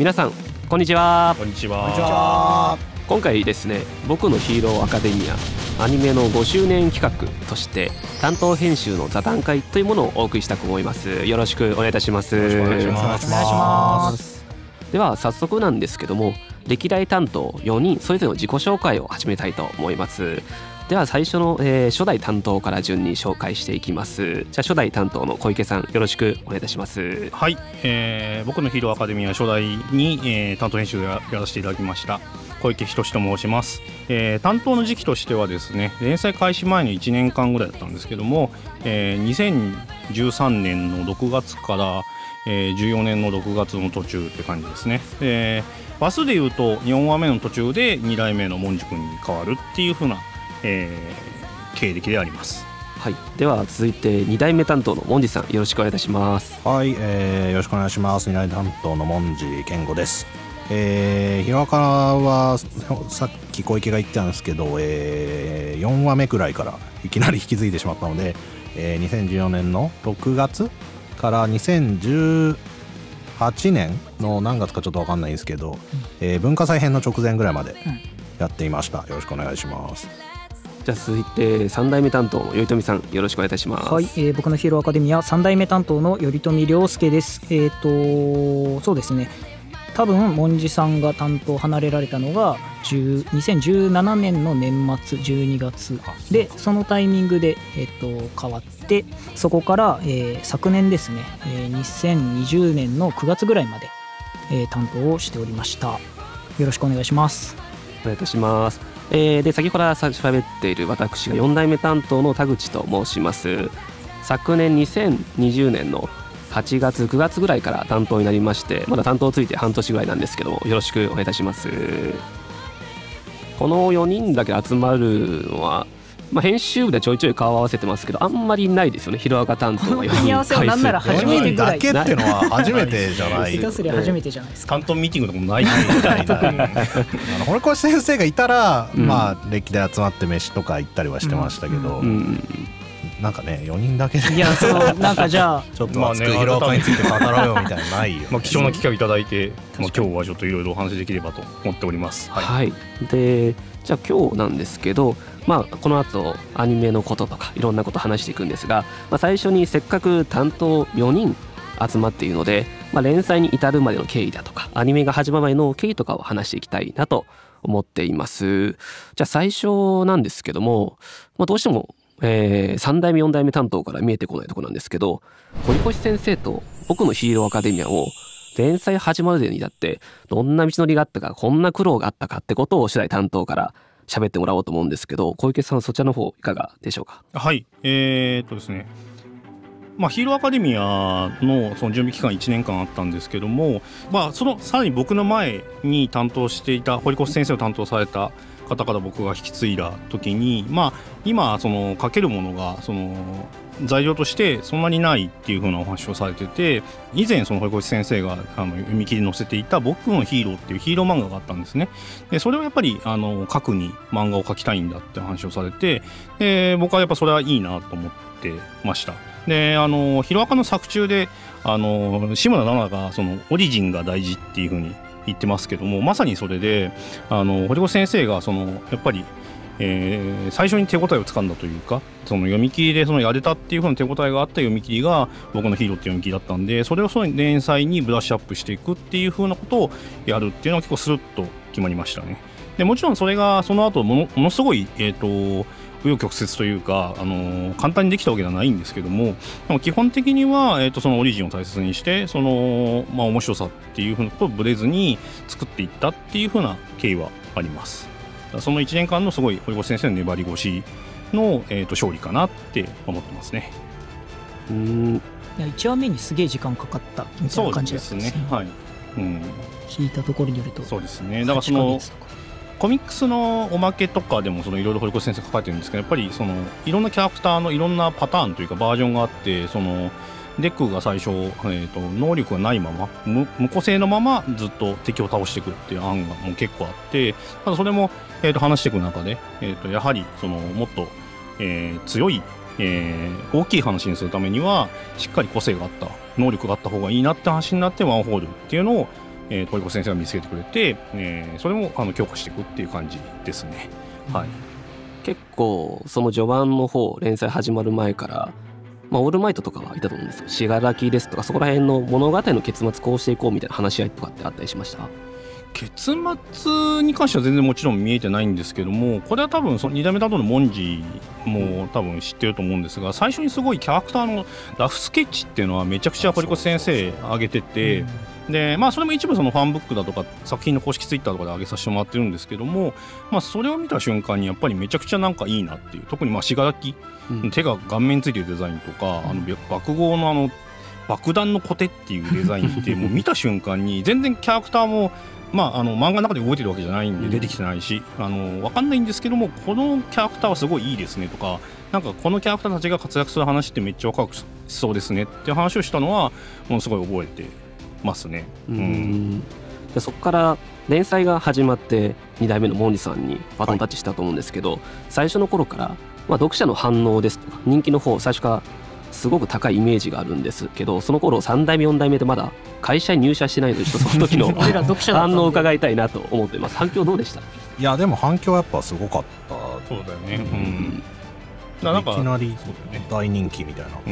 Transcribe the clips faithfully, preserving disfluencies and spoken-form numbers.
皆さんこんにちは。 こんにちは。 こんにちは。 今回ですね、僕のヒーローアカデミアアニメのごしゅうねん企画として担当編集の座談会というものをお送りしたく思います。よろしくお願いいたします。 よろしくお願いします。 お願いします。 では早速なんですけども、歴代担当よにんそれぞれの自己紹介を始めたいと思います。では最初の、えー、初代担当から順に紹介していきます。じゃあ初代担当の小池さん、よろしくお願いいたします。 はい、えー、僕のヒーローアカデミア初代に、えー、担当編集でやらせていただきました小池仁と申します。えー、担当の時期としてはですね、連載開始前にいちねんかんぐらいだったんですけども、えー、にせんじゅうさんねんのろくがつから、えー、じゅうよねんのろくがつの途中って感じですね。えー、バスでいうとよんわめの途中でに代目のモンジ君に変わるっていう風な、えー、経歴であります。 はい、では続いてに代目担当のモンジさん、よろしくお願いいたします。 はい、えー、よろしくお願いします。に代目担当のモンジ健吾です。えー、ヒロアカはさっき小池が言ってたんですけど、えー、よんわめくらいからいきなり引き継いでしまったので、えー、にせんじゅうよねんのろくがつからにせんじゅうはちねんの何月かちょっと分かんないんですけど、うんえー、文化祭編の直前ぐらいまでやっていました。よろしくお願いします。 じゃあ続いてさん代目担当の頼富さん、よろしくお願いいたします。 はい、えー、僕のヒーローアカデミアさん代目担当の頼富亮介です。えーとそうですね、多分モンジさんが担当離れられたのがにせんじゅうななねんの年末じゅうにがつで、そのタイミングで、えー、と変わって、そこから、えー、昨年ですね、えー、にせんにじゅうねんのくがつぐらいまで、えー、担当をしておりました。よろしくお願いします。 お願いいたします。えー、で先ほど喋っている私がよん代目担当の田口と申します。昨年にせんにじゅうねんのはちがつくがつぐらいから担当になりまして、まだ担当ついて半年ぐらいなんですけども、よろしくお願いいたします。このよにんだけ集まるのは、まあ、編集部でちょいちょい顔合わせてますけど、あんまりないですよね。ヒロアカ担当がよにん組み合わせはなんなら初めてぐらい。 よにんだけってのは初めてじゃない。 下手すりゃ初めてじゃないですか。 担当ミーティングとかもない特に堀越先生がいたら、 うん、 まあ歴代集まって飯とか行ったりはしてましたけど、 うんうんなんかねよにんだけでいやそのなんかじゃあちょっと熱くヒロアカについて語ろうよみたいなのないよ、ねまあ貴重な機会をいただいて、まあ、今日はちょっといろいろお話できればと思っております。はい、 はい、でじゃあ今日なんですけど、まあ、この後アニメのこととかいろんなこと話していくんですが、まあ、最初にせっかく担当よにん集まっているので、まあ、連載に至るまでの経緯だとかアニメが始まる前の経緯とかを話していきたいなと思っています。じゃあ最初なんですけども、まあ、どうしてもえー、さん代目よん代目担当から見えてこないところなんですけど、堀越先生と僕のヒーローアカデミアを連載始まるにだってどんな道のりがあったか、こんな苦労があったかってことを初代担当から喋ってもらおうと思うんですけど、小池さんそちらの方いかがでしょうか。 はい、えー、っとですねまあ、ヒーローアカデミア の, その準備期間いちねんかんあったんですけども、まあ、そのさらに僕の前に担当していた堀越先生を担当された方から僕が引き継いだ時に、まあ、今その書けるものがその材料としてそんなにないっていう風なお話をされてて、以前その堀越先生があの読み切り載せていた僕のヒーローっていうヒーロー漫画があったんですね。でそれをやっぱりあの書くに漫画を描きたいんだって話をされて、で僕はやっぱそれはいいなと思ってました。であのヒロアカの作中であの志村奈々がそのオリジンが大事っていう風に言ってますけども、まさにそれであの堀越先生がそのやっぱり、えー、最初に手応えをつかんだというか、その読み切りでそのやれたっていう風な手応えがあった読み切りが僕のヒーローっていう読み切りだったんで、それをその連載にブラッシュアップしていくっていう風なことをやるっていうのは結構スルッと決まりましたね。でもちろんそれがその後も の, ものすごいえっ、ー、と紆余曲折というか、あのー、簡単にできたわけではないんですけども、でも基本的には、えー、とそのオリジンを大切にしてその、まあ、面白さっていうふうなことをぶれずに作っていったっていうふうな経緯はあります。そのいちねんかんのすごい堀越先生の粘り腰の、えー、と勝利かなって思ってますね。 うーん、 いやいちわめにすげえ時間かかったみたいな感じだったんですね。 はい、うん、 聞いたところによるとそうですね。だからそのコミックスのおまけとかでもいろいろ堀越先生書かれてるんですけど、やっぱりそのいろんなキャラクターのいろんなパターンというかバージョンがあって、そのデックが最初、えー、と能力がないまま 無, 無個性のままずっと敵を倒していくっていう案がもう結構あって、ただそれも、えー、と話していく中で、えー、とやはりそのもっと、えー、強い、えー、大きい話にするためにはしっかり個性があった能力があった方がいいなって話になってワンホールっていうのをえー、堀越先生が見つけてくれて、えー、それもあの強化していくっていう感じですね。はい、 結構その序盤の方連載始まる前から、まあ、オールマイトとかはいたと思うんですよ。信楽ですとかそこら辺の物語の結末こうしていこうみたいな話し合いとかってあったりしました？ 結末に関しては全然もちろん見えてないんですけども、これは多分そのに代目担当のモンジも多分知ってると思うんですが、最初にすごいキャラクターのラフスケッチっていうのはめちゃくちゃ堀越先生上げてて、でまあそれも一部そのファンブックだとか作品の公式ツイッターとかで上げさせてもらってるんですけども、まあそれを見た瞬間にやっぱりめちゃくちゃなんかいいなっていう、特にまあ信楽、うん、手が顔面についてるデザインとか、あの爆豪のあの爆弾のコテっていうデザインってもう見た瞬間に全然キャラクターもまあ、あの漫画の中で動いてるわけじゃないんで出てきてないし、あの分かんないんですけども、このキャラクターはすごいいいですねとか、なんかこのキャラクターたちが活躍する話ってめっちゃワクワクしそうですねっていう話をしたのはものすごい覚えてますね。うん、 うんでそこから連載が始まってに代目のモンジさんにバトンタッチしたと思うんですけど、はい、最初の頃から、まあ、読者の反応ですとか人気の方最初からすごく高いイメージがあるんですけど、その頃さん代目よん代目でまだ会社に入社してないのでちょっとその時の反応を伺いたいなと思ってます。反響どうでした？いやでも反響はやっぱすごかった。 そうだよね、うん、 だなんかいきなり大人気みたいな、 うん、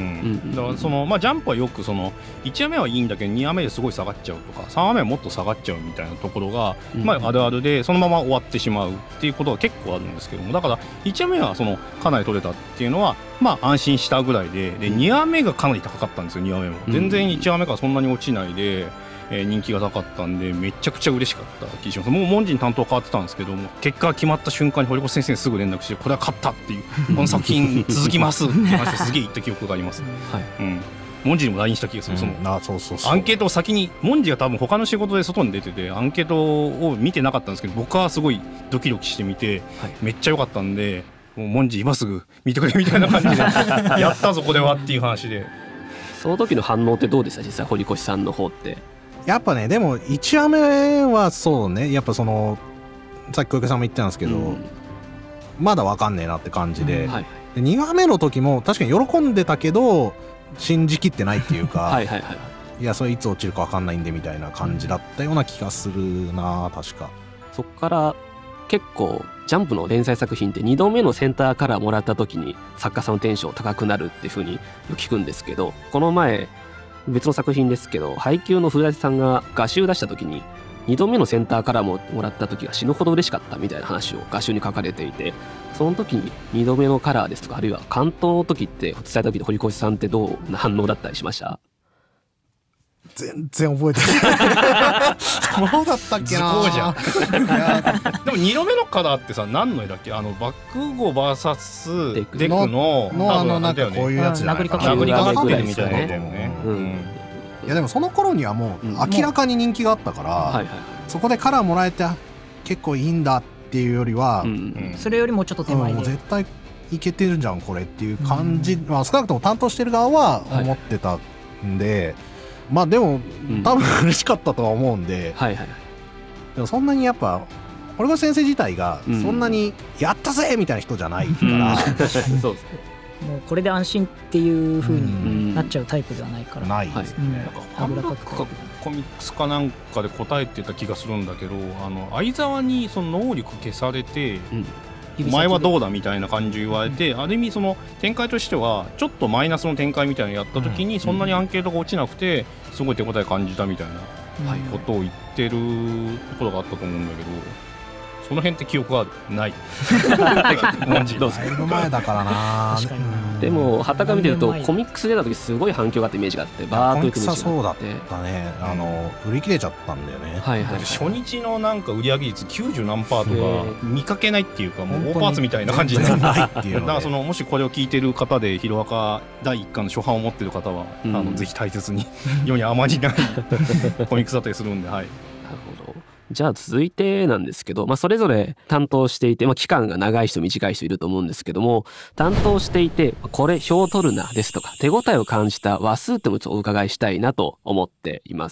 だからその、まあ、ジャンプはよくそのいちわめはいいんだけどにわめですごい下がっちゃうとかさんわめはもっと下がっちゃうみたいなところが、うんまあ、あるあるでそのまま終わってしまうっていうことが結構あるんですけども、だからいちわめはそのかなり取れたっていうのはまあ安心したぐらいで、でにわめがかなり高かったんですよ。にわめも全然いちわめからそんなに落ちないで、えー、人気が高かったんでめちゃくちゃ嬉しかった気がします。もう門人担当変わってたんですけども、結果が決まった瞬間に堀越先生にすぐ連絡してこれは勝ったっていうこの作品続きますって話ですげえ言った記憶があります、はいうん、門人にも ライン した気がする、うん、そのあそうそうそうアンケートを先に門人が多分他の仕事で外に出ててアンケートを見てなかったんですけど、僕はすごいドキドキしてみて、はい、めっちゃ良かったんでもう門人今すぐ見てくれみたいな感じでやったぞこれはっていう話でその時の反応ってどうでした？実際堀越さんの方ってやっぱね、でもいちわめはそうね、やっぱそのさっき小池さんも言ってたんですけど、うん、まだ分かんねえなって感じで、うんはい、でにわめの時も確かに喜んでたけど信じきってないっていうかはいはい、はい、いやそれいつ落ちるか分かんないんでみたいな感じだったような気がするな確か。 そっから結構ジャンプの連載作品ってにどめのセンターカラーもらった時に作家さんのテンション高くなるっていう風に聞くんですけど、この前別の作品ですけど配給の古舘さんが画集出した時ににどめのセンターカラーももらった時が死ぬほど嬉しかったみたいな話を画集に書かれていて、その時ににどめのカラーですとかあるいは関東の時って伝えた時で堀越さんってどうな反応だったりしました？ 全然覚えてないどうだったっけな図工じゃんでもにどめのカラーってさ何の絵だっけ？あのバックゴ ブイエス デクののあのなんかこういうやつじゃないかな、 殴りかかってるみたいな絵だよね。 いやでもその頃にはもう明らかに人気があったから、うんはいはい、そこでカラーもらえて結構いいんだっていうよりは、うんうん、それよりもちょっと手前で、 うん、絶対いけてるじゃんこれっていう感じ、うんまあ、少なくとも担当してる側は思ってたんで、はいまあでも多分嬉しかったとは思うんで、うんはいはい、でもそんなにやっぱ堀越先生自体がそんなにやったぜみたいな人じゃないから、うん、そうですね、 もうこれで安心っていう風になっちゃうタイプではないから、うん、 ないですね、 なんかファンブックかコミックスかなんかで答えてた気がするんだけど、あの相沢にその能力消されて、うんお前はどうだみたいな感じ言われて、うん、ある意味その展開としてはちょっとマイナスの展開みたいなのやった時にそんなにアンケートが落ちなくてすごい手応え感じたみたいなことを言ってるところがあったと思うんだけど、その辺って記憶がないどうですか？だいぶ前だからな確かに、 うん、でも傍から見てるとコミックス出た時すごい反響があったイメージがあって、バーッといくイメージがあって、 そうだったね、あの売り切れちゃったんだよね、 はいはいはい、 初日のなんか売上率きゅうじゅうなんパーとか見かけないっていうかもう大パーツみたいな感じになるっていうだからそのもしこれを聞いてる方でヒロアカだいいっかんの初版を持ってる方は、うん、あのぜひ大切に世にあまりないコミックスだったりするんで、はい、 なるほど。じゃあ続いてなんですけど、まあ、それぞれ担当していて、まあ、期間が長い人短い人いると思うんですけども、担当していてこれ票取るなですとか手応えを感じた話数ってもちょっとお伺いしたいなと思っています。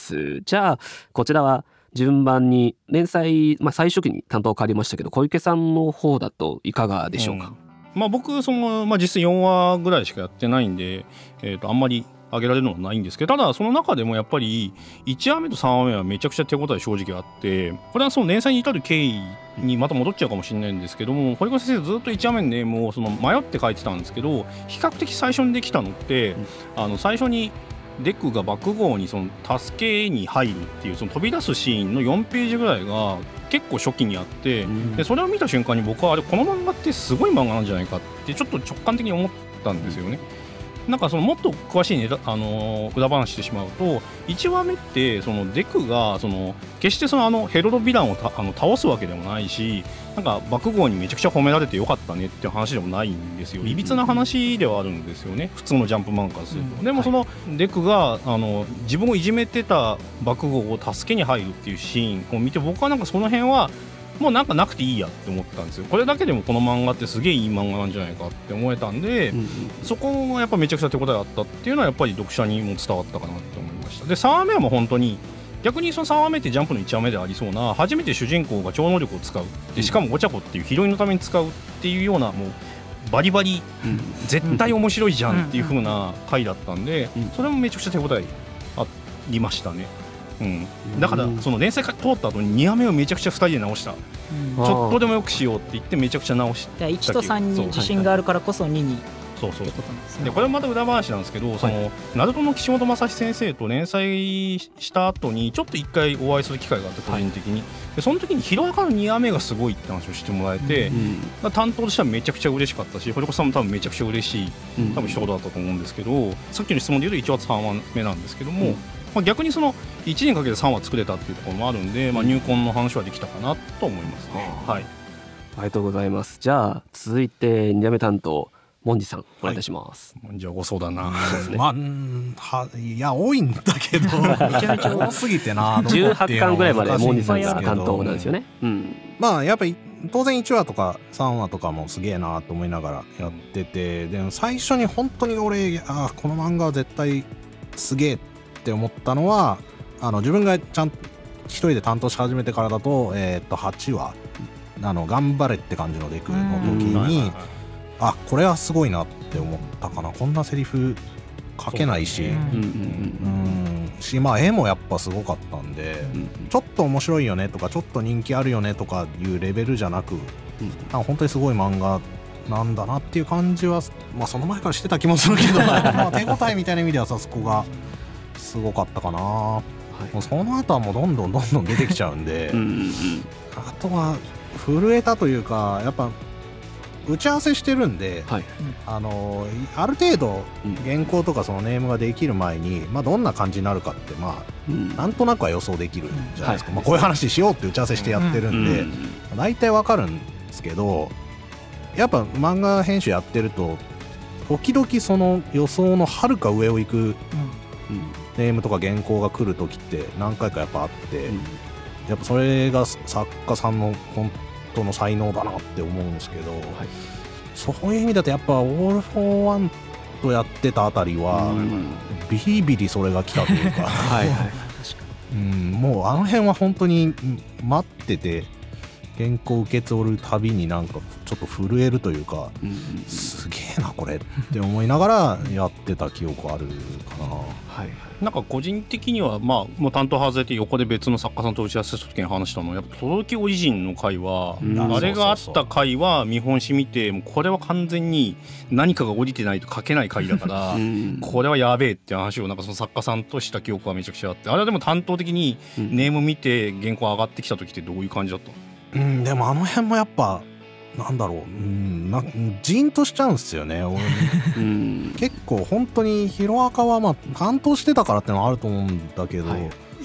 じゃあこちらは順番に連載、まあ、最初期に担当変わりましたけど小池さんの方だといかがでしょうか？ うんまあ、僕その、まあ、実質よんわぐらいしかやってないんで、えー、とあんまり挙げられるのはないんですけど、ただその中でもやっぱりいちわめとさんわめはめちゃくちゃ手応え正直あって、これはその連載に至る経緯にまた戻っちゃうかもしれないんですけども、堀越先生ずっといちわめのネームをその迷って書いてたんですけど、比較的最初にできたのって、うん、あの最初にデクが爆豪にその助けに入るっていうその飛び出すシーンのよんページぐらいが結構初期にあって、うん、でそれを見た瞬間に僕はあれこの漫画ってすごい漫画なんじゃないかってちょっと直感的に思ったんですよね。なんかそのもっと詳しい、ね、あの裏話してしまうと、いちわめってそのデクがその決してそのあのヘロロヴィランをたあの倒すわけでもないし、なんか爆豪にめちゃくちゃ褒められてよかったねっていう話でもないんですよ。いびつな話ではあるんですよね、普通のジャンプ漫画からすると、うん、でもそのデクがあの自分をいじめてた爆豪を助けに入るっていうシーンを見て、僕はなんかその辺はもうなんかなくていいやって思ったんですよ。これだけでもこの漫画ってすげえいい漫画なんじゃないかって思えたんで、うんうん、そこがやっぱめちゃくちゃ手応えあったっていうのはやっぱり読者にも伝わったかなと思いました。でさんわめはもう本当に逆にそのさんわめってジャンプのいちわめでありそうな、初めて主人公が超能力を使う、でしかもゴチャコっていうヒロインのために使うっていうような、もうバリバリ絶対面白いじゃんっていう風な回だったんで、それもめちゃくちゃ手応えありましたね。うん、だからその連載が通った後ににわめをめちゃくちゃふたりで直した、うん、ちょっとでもよくしようって言ってめちゃくちゃ直した。 いちとさんに自信があるからこそににそうそうで、これもまた裏話なんですけど、はい、そのナルトの岸本正史先生と連載した後にちょっと一回お会いする機会があって、個人的に、はい、でその時にヒロアカのにわめがすごいって話をしてもらえて、うん、担当としてはめちゃくちゃ嬉しかったし、堀越さんも多分めちゃくちゃ嬉しい多分一言だったと思うんですけど、うん、さっきの質問で言うといちわさんわめなんですけども、うん、まあ、逆にそのいちねんかけてさんわ作れたっていうところもあるんで、まあ、入魂の話はできたかなと思いますね、うん、はい、 ありがとうございます。じゃあ続いてにわめ担当モンジさんお願いいたします。 はい、じゃあご相談な、 ね、まあはいや多いんだけどめちゃめちゃ多すぎてなじゅうはちかんぐらいまでモンジさんが担当なんですよね、うん、 まあやっぱり当然いちわとかさんわとかもすげえなと思いながらやってて、でも最初に本当に俺あこの漫画は絶対すげえって思ったのは、あの自分がちゃんと一人で担当し始めてからだと、えー、っとはちわあの頑張れって感じのデクの時に、あこれはすごいなって思ったかな。こんなセリフ書けないし、うんし、まあ絵もやっぱすごかったんで、うん、ちょっと面白いよねとかちょっと人気あるよねとかいうレベルじゃなく、うん、なんか本当にすごい漫画なんだなっていう感じは、まあその前からしてた気もするけどまあ手応えみたいな意味ではさ、そこがすごかったかな、はい、もうその後はもうどんどんどんどん出てきちゃうんでうんうん、うん、あとは震えたというか、やっぱ打ち合わせしてるんで、はい、あのある程度原稿とかそのネームができる前に、まあ、どんな感じになるかって、まあうん、なんとなくは予想できるじゃないですか、はい、まあ、こういう話しようって打ち合わせしてやってるんで、うんうん、大体わかるんですけど、やっぱ漫画編集やってると時々その予想のはるか上を行く、うん、ネームとか原稿が来る時って何回かやっぱあって、うん、やっぱそれが作家さんの本当の才能だなって思うんですけど、はい、そういう意味だとやっぱオール・フォー・ワンとやってたあたりは、うん、ビリビリそれが来たというかはい、はい、うん、もうあの辺は本当に待ってて原稿受け取るたびになんかちょっと震えるというか、うんうん、すげえなこれって思いながらやってた記憶あるかなはい、なんか個人的には、まあ、もう担当外れて横で別の作家さんと打ち合わせした時に話したのは、やっぱ轟オリジンの回は、うん、あれがあった回は見本紙見て、もうこれは完全に何かが降りてないと書けない回だから、うん、これはやべえって話をなんかその作家さんとした記憶はめちゃくちゃあって、あれはでも担当的にネーム見て原稿上がってきた時ってどういう感じだったの？ うん、でもあの辺もやっぱなんだろう、うん、なジーンとしちゃうんですよね俺うん、結構本当にヒロアカはまあ担当してたからってのはあると思うんだけど、はい、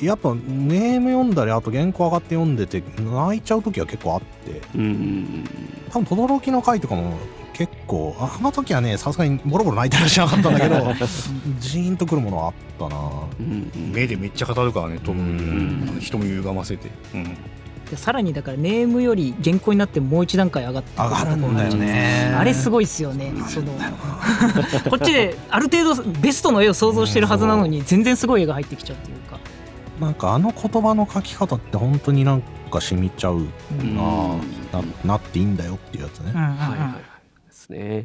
やっぱネーム読んだりあと原稿上がって読んでて泣いちゃう時は結構あって、うん、多分轟の回とかも結構あの時はねさすがにボロボロ泣いたりしなかったんだけどジーンとくるものはあったな、 うんうん、目でめっちゃ語るからね、と、うん、人も歪ませて、うんさらにだからネームより原稿になってもう一段階上がって上がるんだよね。 あれすごいですよね。そのこっちである程度ベストの絵を想像してるはずなのに全然すごい絵が入ってきちゃうっていうか、 なんかあの言葉の書き方って本当になんか染みちゃうな、うん、な, なっていいんだよっていうやつね、うんうんうん、 はいはいですね。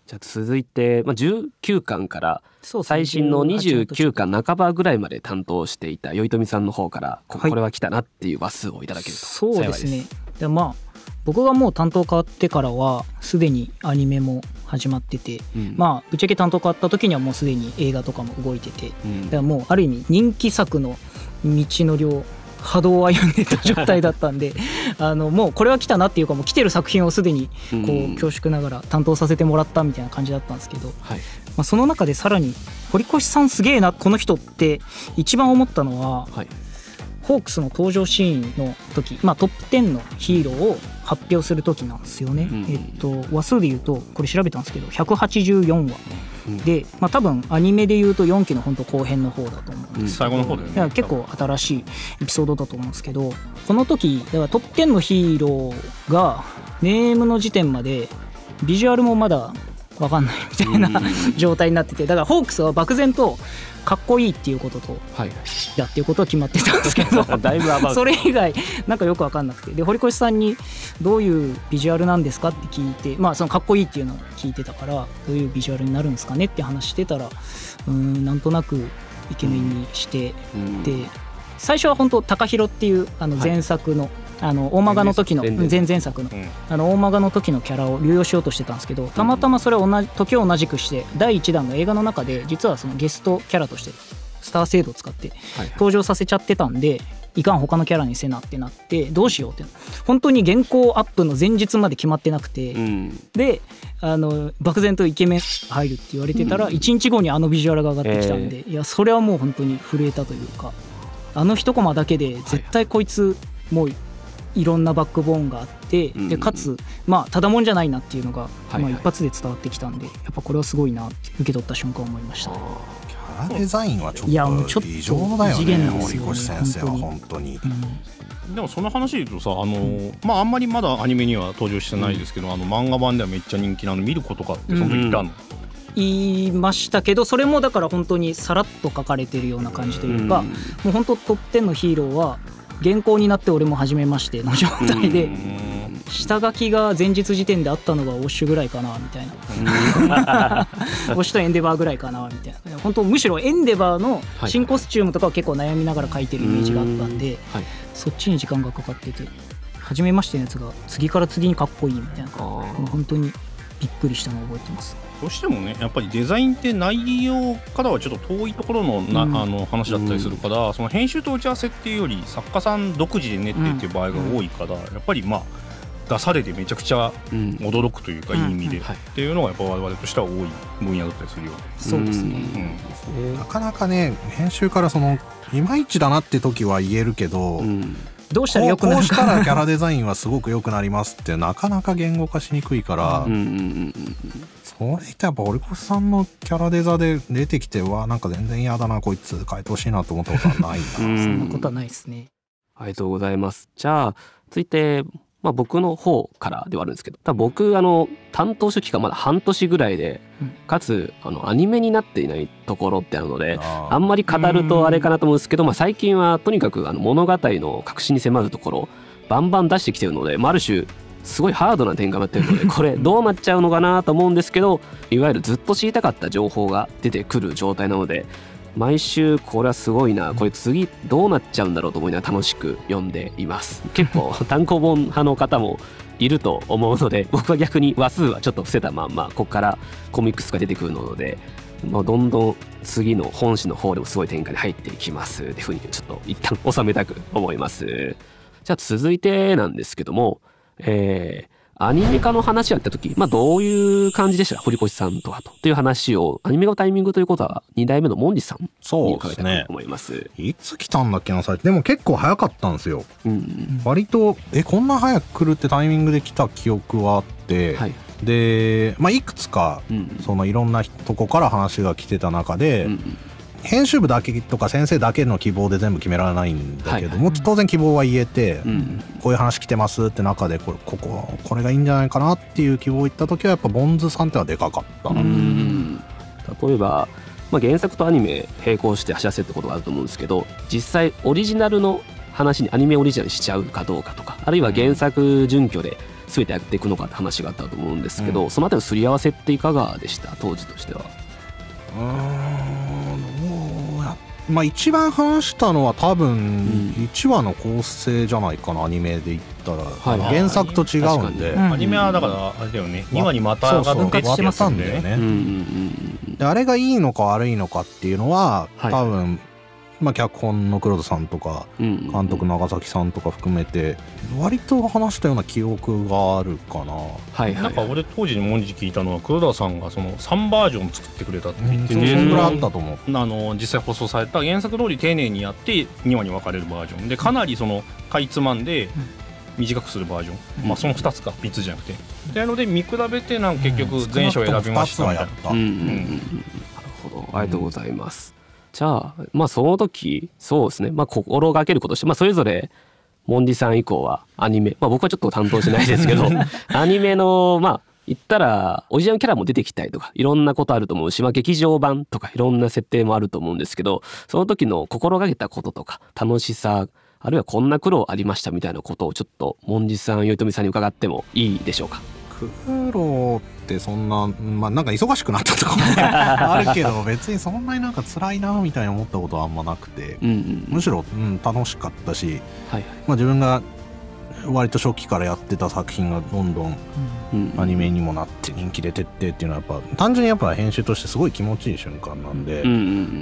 じゃあ続いて、まあ、じゅうきゅうかんからそうですね最新のにじゅうきゅうかん半ばぐらいまで担当していたよいとみさんの方からこはいこれは来たなっていう話数をいただけるとそう幸いですね。でまあ僕がもう担当変わってからはすでにアニメも始まってて、 うんまあぶっちゃけ担当変わった時にはもうすでに映画とかも動いてて、 うんだからもうある意味人気作の道のりを波動を歩んでた状態だったんであのもうこれは来たなっていうかもう来てる作品をすでにこうんう恐縮ながら担当させてもらったみたいな感じだったんですけど、 はいまあ、その中でさらに堀越さんすげえなこの人って一番思ったのははいホークスの登場シーンの時、まあ、トップじゅうのヒーローを発表する時なんですよね、 うんえっと話数で言うとこれ調べたんですけどひゃくはちじゅうよんわうんで、まあ、多分アニメで言うとよんきの本当後編の方だと思うんです、 うん最後の方だよね。 だから結構新しいエピソードだと思うんですけどこの時だからトップじゅうのヒーローがネームの時点までビジュアルもまだ分かんないみたいなうん状態になっててだからホークスは漠然とかっこいいっていうこととはいだっていうことは決まってたんですけどだいぶアバウトそれ以外なんかよく分かんなくてで堀越さんにどういうビジュアルなんですかって聞いてまあそのかっこいいっていうのを聞いてたからどういうビジュアルになるんですかねって話してたらうーんなんとなくイケメンにしてうんで最初は本当高弘っていうあの前作の、あの大マガの時の前々 前々作のうんあの大マガの時のキャラを流用しようとしてたんですけどたまたまそれを同じ時を同じくしてだいいちだんの映画の中で実はそのゲストキャラとしてスター制度を使ってはい登場させちゃってたんでいかん他のキャラにせなってなってどうしようって本当に原稿アップの前日まで決まってなくて、 うんであの漠然とイケメン入るって言われてたらいちにちごにあのビジュアルが上がってきたんで、いやそれはもう本当に震えたというかあの一コマだけで絶対こいつもういろんなバックボーンがあってでかつまあただもんじゃないなっていうのがはいはいまあ一発で伝わってきたんでやっぱこれはすごいなって受け取った瞬間思いましたね。 キャラデザインはちょいやもうちょっとっと異常だよ異次元ねなんですよね堀越先生は本当に。 でもその話で言うとさあの、まああんまりまだアニメには登場してないですけど、あの漫画版ではめっちゃ人気なの見ることかってその時いたの、 言いましたけどそれもだから本当にさらっと書かれてるような感じというか、 うんもう本当トップじゅうのヒーローは原稿になって俺も初めましての状態で、 うん下書きが前日時点であったのがウォッシュぐらいかなみたいなウォッシュとエンデバーぐらいかなみたいな本当むしろエンデバーの新コスチュームとかは結構悩みながら書いてるイメージがあったんで、 はいそっちに時間がかかってて初めましてのやつが次から次にかっこいいみたいなあもうー本当にびっくりしたのを覚えてます。 どうしてもねやっぱりデザインって内容からはちょっと遠いところのな、 うんあの話だったりするから、その編集と打ち合わせっていうより作家さん独自で練ってっていう場合が多いから、やっぱりまあ出されてめちゃくちゃうん驚くというか、 うんいい意味で、 はいっていうのがやっぱ我々としては多い分野だったりするよね。 そうですね、 うんなかなかね編集からそのいまいちだなって時は言えるけど、 うんどうしたらこよくなるうこうしたからキャラデザインはすごく良くなりますってなかなか言語化しにくいから、 うんうんうんそれってやっぱ堀越さんのキャラデザで出てきてわなんか全然嫌だなこいつ変えてほしいなと思ったことはないな、 うんそんなことはないですね。 ありがとうございます。じゃあ続いて、まあ、僕の方からではあるんですけど、多分僕あの担当初期間まだ半年ぐらいで、 うんかつあのアニメになっていないところってあるので、 ああんまり語るとあれかなと思うんですけど、まあ、最近はとにかくあの物語の核心に迫るところバンバン出してきてるので、まあ、ある種すごいハードな展開になってるのでこれどうなっちゃうのかなと思うんですけど、いわゆるずっと知りたかった情報が出てくる状態なので、毎週これはすごいな、これ次どうなっちゃうんだろうと思いながら楽しく読んでいます。結構単行本派の方もいると思うので、僕は逆に話数はちょっと伏せたまんまここからコミックスが出てくるので、まあ、どんどん次の本誌の方でもすごい展開に入っていきますっていうふうにちょっと一旦収めたく思います。じゃあ続いてなんですけども、えーアニメ化の話をやった時、まあ、どういう感じでしたか、堀越さんとかとっていう話を、アニメ化のタイミングということはに代目のモンジさんにそう伺いたいですねと思います。 いつ来たんだっけな最初でも結構早かったんですよ。 うんうん割とえこんな早く来るってタイミングで来た記憶はあって、 はいで、まあ、いくつかうんそのいろんなとこから話が来てた中で、 うんうん編集部だけとか先生だけの希望で全部決められないんだけど、 はいも当然希望は言えて、 うんこういう話来てますって中でこれこここれがいいんじゃないかなっていう希望を言った時はやっぱボンズさんってのはでかかったな、 うんうん例えば、まあ、原作とアニメ並行して走らせるってことがあると思うんですけど、実際オリジナルの話にアニメオリジナルにしちゃうかどうかとか、あるいは原作準拠で全てやっていくのかって話があったと思うんですけど、 うん、 そのあたりのすり合わせっていかがでした当時としては。 うーんどうやまあ一番話したのは多分いちわの構成じゃないかな、アニメで言ったら、はい、原作と違うんで、 アニメはだからあれだよね、にわにまたがって分割したんだよね、うんうんうん、であれがいいのか悪いのかっていうのは、はい、多分まあ、脚本の黒田さんとか監督長崎さんとか含めて割と話したような記憶があるかな、 はいはい、なんか俺当時に文字聞いたのは黒田さんがそのさんバージョン作ってくれたって言ってて、 そんぐらいあったと思う。 あの実際放送された原作通り丁寧にやってにわに分かれるバージョンで、かなりそのかいつまんで短くするバージョン、うん、まあそのふたつかみっつじゃなくてで、なので見比べてなんか結局前書を選びましたみたいな。 なるほど、ありがとうございます、うん。じゃあ、まあその時そうですね、まあ心がけることして、まあそれぞれモンディさん以降はアニメ、まあ僕はちょっと担当しないですけどアニメのまあ言ったらオリジナルキャラも出てきたりとかいろんなことあると思うし、まあ劇場版とかいろんな設定もあると思うんですけど、その時の心がけたこととか楽しさ、あるいはこんな苦労ありましたみたいなことをちょっとモンディさん、よいとみさんに伺ってもいいでしょうか。 苦労ってそんな、まあなんか忙しくなったとかもあるけど別にそんなになんか辛いなみたいに思ったことはあんまなくて、うんうん、むしろ、うん、楽しかったし、はいはい、まあ、自分が割と初期からやってた作品がどんどんアニメにもなって人気出てってっていうのはやっぱ単純にやっぱ編集としてすごい気持ちいい瞬間なんで、うんうんうん、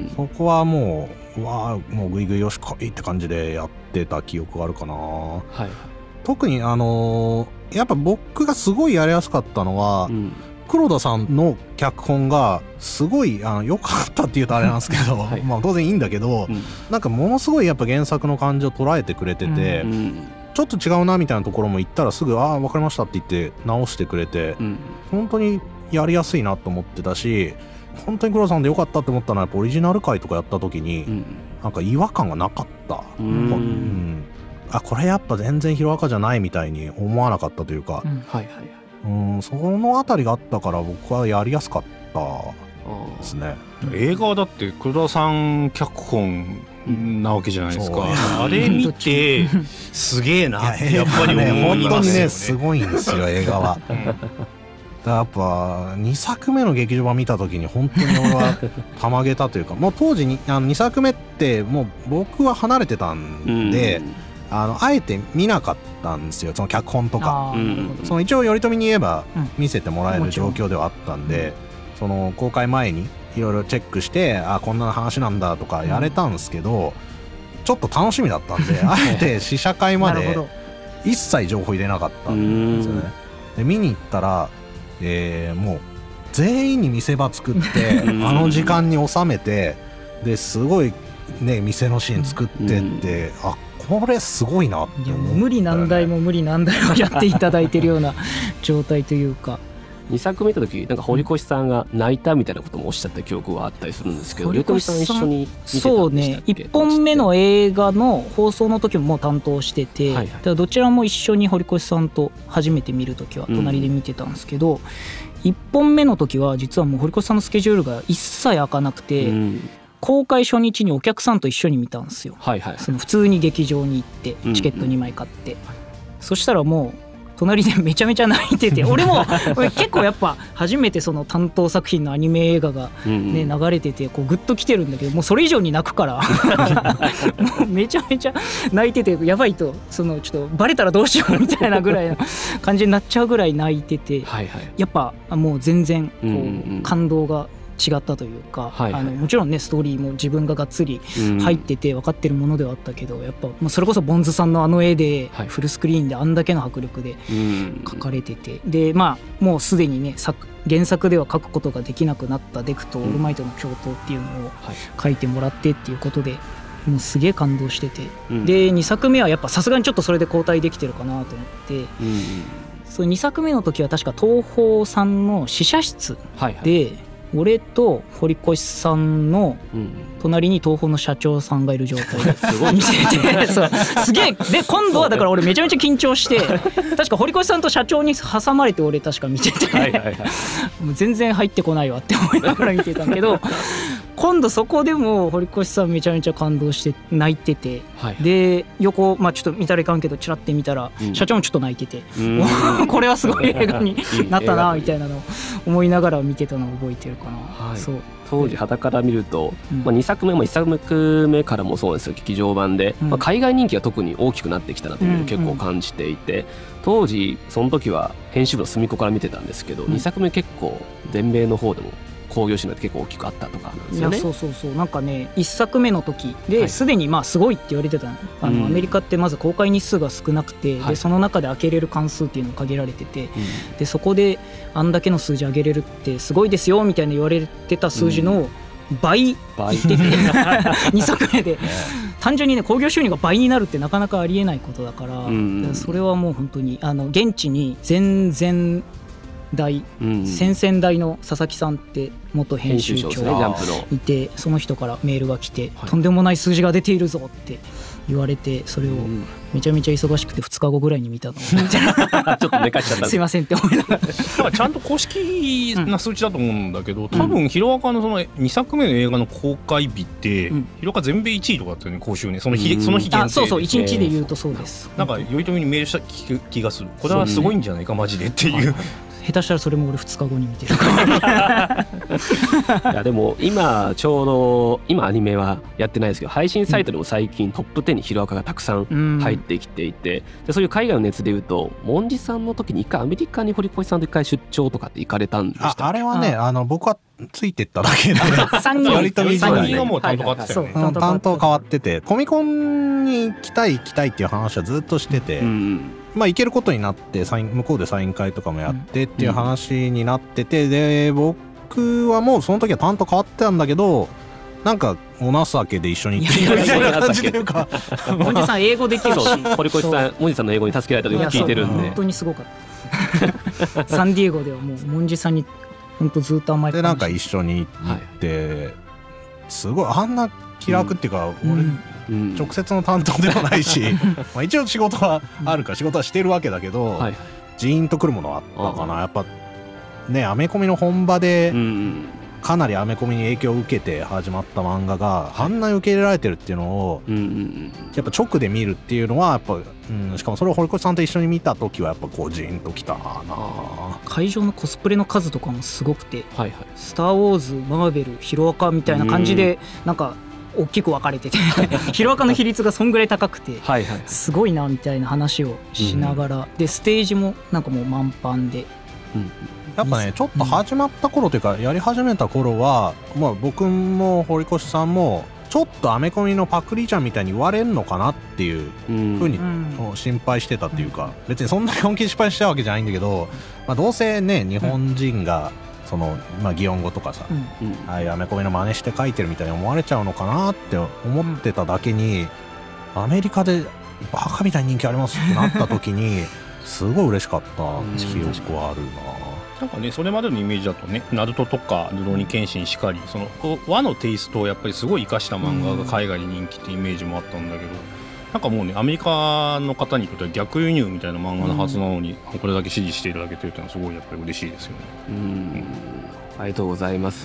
そこはもうわあもうグイグイよしこいって感じでやってた記憶があるかな、はい、特にあのーやっぱ僕がすごいやりやすかったのは、うん、黒田さんの脚本がすごいあの良かったっていうとあれなんですけど、はい、まあ当然いいんだけど、うん、なんかものすごいやっぱ原作の感じを捉えてくれてて、うん、ちょっと違うなみたいなところも言ったらすぐああ分かりましたって言って直してくれて、うん、本当にやりやすいなと思ってたし、本当に黒田さんで良かったって思ったのはやっぱオリジナル回とかやった時に、うん、なんか違和感がなかった、うんうんあこれやっぱ全然ヒロアカじゃないみたいに思わなかったというか、うんはいはい、うんそのあたりがあったから僕はやりやすかったですね。 映画はだって黒田さん脚本なわけじゃないですか、あれ見てすげえなってやっぱり思いますよね。 本当にねすごいんですよ映画は、うん、やっぱにさくめの劇場版見た時に本当に俺はたまげたというかもう当時にあのにさくめってもう僕は離れてたんで、うんあのあえて見なかったんですよその脚本とか、うん、その一応頼朝に言えば見せてもらえる状況ではあったんで、うん、その公開前にいろいろチェックしてあこんな話なんだとかやれたんですけど、うん、ちょっと楽しみだったんであえて試写会まで一切情報入れなかったんですよね。で見に行ったら、えー、もう全員に見せ場作ってあの時間に収めてですごいね店のシーン作ってって、うん、あこれすごいなって思ったよね。 無理難題も無理難題をやっていただいてるような状態というかにさくめ見た時なんか堀越さんが泣いたみたいなこともおっしゃった記憶はあったりするんですけど、堀越さん一緒に見てたんでしたっけ？ そうねいっぽんめの映画の放送の時ももう担当してて、はいはい、だからどちらも一緒に堀越さんと初めて見る時は隣で見てたんですけど、うん、いっぽんめの時は実はもう堀越さんのスケジュールが一切開かなくて、うん公開初日にお客さんと一緒に見たんですよ、はいはい、その普通に劇場に行ってチケットにまい買って、うんうん、そしたらもう隣でめちゃめちゃ泣いてて俺も結構やっぱ初めてその担当作品のアニメ映画が、ね、流れててこうグッと来てるんだけどもうそれ以上に泣くからもうめちゃめちゃ泣いててやばいとそのちょっとバレたらどうしようみたいなぐらいの感じになっちゃうぐらい泣いてて、はいはい、やっぱもう全然こう感動が違ったというか、はいはい、あのもちろんねストーリーも自分ががっつり入ってて分かってるものではあったけど、うん、やっぱもうそれこそボンズさんのあの絵でフルスクリーンであんだけの迫力で描かれてて、うん、でまあもうすでにね作原作では描くことができなくなったデクとオールマイトの共闘っていうのを描いてもらってっていうことでもうすげえ感動してて、うん、でにさくめはやっぱさすがにちょっとそれで交代できてるかなと思って、うん、そのにさくめの時は確か東宝さんの試写室で、はいはい俺と堀越さんの隣に東宝の社長さんがいる状態で見せてそうすげえで今度はだから俺めちゃめちゃ緊張して確か堀越さんと社長に挟まれて俺確か見ててはいはい、はい、もう全然入ってこないわって思いながら見てたけど今度そこでも堀越さんめちゃめちゃ感動して泣いてて、 はい、 で横、まあ、ちょっと見たらいかんけどチラって見たら、うん、社長もちょっと泣いてて、うん、これはすごい映画になったなみたいなのを思いながら見てたのを覚えてるかな、はい、そう当時傍から見ると、うんまあ、にさくめもいっさくめからもそうですよ劇場版で、うんまあ、海外人気が特に大きくなってきたなというのを結構感じていて、うんうん、当時その時は編集部の隅っこから見てたんですけど、うん、にさくめ結構全米の方でも興行収入が結構大きくあったとかなんですよね。 いやそうそうそうなんかねいっさくめの時ですでにまあすごいって言われてたの、あの、うん、アメリカってまず公開日数が少なくて、はい、でその中で開けれる関数っていうのが限られてて、うん、でそこであんだけの数字上げれるってすごいですよみたいな言われてた数字の倍出て、うん、にさくめで単純にね興行収入が倍になるってなかなかありえないことだから、うん、それはもう本当にあの現地に全然大、うん、先々代の佐々木さんって元編集長がいて、その人からメールが来て、はい、とんでもない数字が出ているぞって言われて、それをめちゃめちゃ忙しくてふつかごぐらいに見たのをちょっと寝かしちゃったすいませんって思いながらだからちゃんと公式な数値だと思うんだけど、うん、多分ヒロアカのそのにさくめの映画の公開日って、うん、ヒロアカ全米いちいとかだったよね、公衆ね、その日、うん、その日限定で。あそうそういちにちで言うとそうです。 なんか頼朝にメールした気がする。これはすごいんじゃないかマジでっていう、 下手したらそれも俺ふつかごに見てるからいやでも今ちょうど今アニメはやってないですけど、配信サイトでも最近トップじゅうにヒロアカがたくさん入ってきていて、でそういう海外の熱でいうとモンジさんの時に一回アメリカに堀越さんと一回出張とかって行かれたんでしたっけ？ あ, あれはね、あの僕はついてっただけでさんにん頼朝時代がもう担当変わってたよね、はいはいはい、 担当変わっててコミコンに来たい行きたいっていう話はずっとしてて、うんうんまあ、行けることになってサイン向こうでサイン会とかもやってっていう話になってて、で僕はもうその時は担当変わってたんだけど、なんかお情けで一緒に行ってみたいな感じというかモンジさん英語できるし堀越さんモンジさんの英語に助けられた時聞いてるんで本当にすごかったサンディエゴではもうモンジさんに本当ずっと甘えてでなんか一緒に行って、はい、すごいあんな気楽っていうか、うん、俺、うん直接の担当ではないしまあ一応仕事はあるから仕事はしてるわけだけど、はい、ジーンとくるものはあったかな。やっぱねアメコミの本場でかなりアメコミに影響を受けて始まった漫画があんなに受け入れられてるっていうのをやっぱ直で見るっていうのはやっぱ、うん、しかもそれを堀越さんと一緒に見た時はやっぱこうジーンときたな。 会場のコスプレの数とかもすごくて、はいはい、スター・ウォーズ、マーベル、ヒロアカみたいな感じでなんか大きく分かれててヒロアカの比率がそんぐらい高くてはい、はい、すごいなみたいな話をしながら、うん、でステージもなんかもう満帆で、 うん、やっぱねちょっと始まった頃というか、うん、やり始めた頃は、まあ、僕も堀越さんもちょっとアメコミのパクリちゃんみたいに言われるのかなっていうふうに心配してたっていうか、うん、別にそんなに本気で失敗しちゃうわけじゃないんだけど、まあ、どうせね日本人が、うんそのまあ、擬音語とかさ、うん、ああいうアメコミの真似して書いてるみたいに思われちゃうのかなって思ってただけに、うん、アメリカでバカみたいに人気ありますってなった時にすごい嬉しかった記憶はあるな。 なんかねそれまでのイメージだとねナルトとかルローニケンシンしかりその和のテイストをやっぱりすごい生かした漫画が海外に人気ってイメージもあったんだけど、なんかもうねアメリカの方にとっては逆輸入みたいな漫画のはずなのに、うん、これだけ支持していただけてるっていうのはすごいやっぱり嬉しいですよね。うん、うん、 ありがとうございます。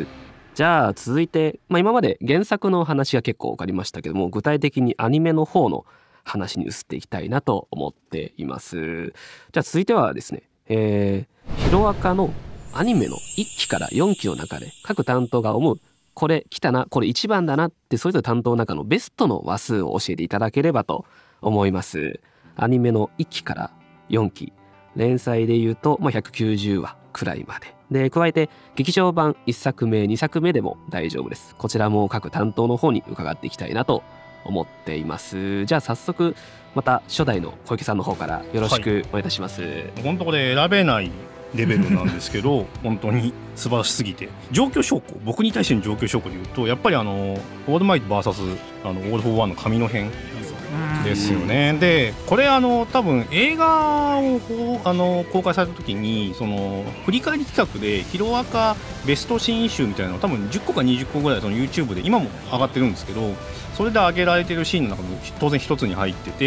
じゃあ続いて、まあ、今まで原作の話が結構分かりましたけども、具体的にアニメの方の話に移っていきたいなと思っています。じゃあ続いてはですね、えー、ヒロアカのアニメのいっきからよんきの中で各担当が思うこれ来たなこれ一番だなってそれぞれ担当の中のベストの話数を教えていただければと思います。アニメのいっきからよんき連載でいうと、まあ、ひゃくきゅうじゅうわくらいまでで、加えて劇場版いっさくめにさくめでも大丈夫です。こちらも各担当の方に伺っていきたいなと思っています。じゃあ早速また初代の小池さんの方からよろしくお願いいたします。はい、 本当これ選べないレベルなんですけど本当に素晴らしすぎて、状況証拠僕に対しての状況証拠でいうとやっぱりあのオールマイト ブイエス あのオール・フォー・ワンの紙の編ですよね。でこれあの多分映画をあの公開された時にその振り返り企画でヒロアカベストシーン集みたいなの多分じゅっこかにじゅっこぐらいその YouTube で今も上がってるんですけど、それで上げられてるシーンの中も当然一つに入ってて、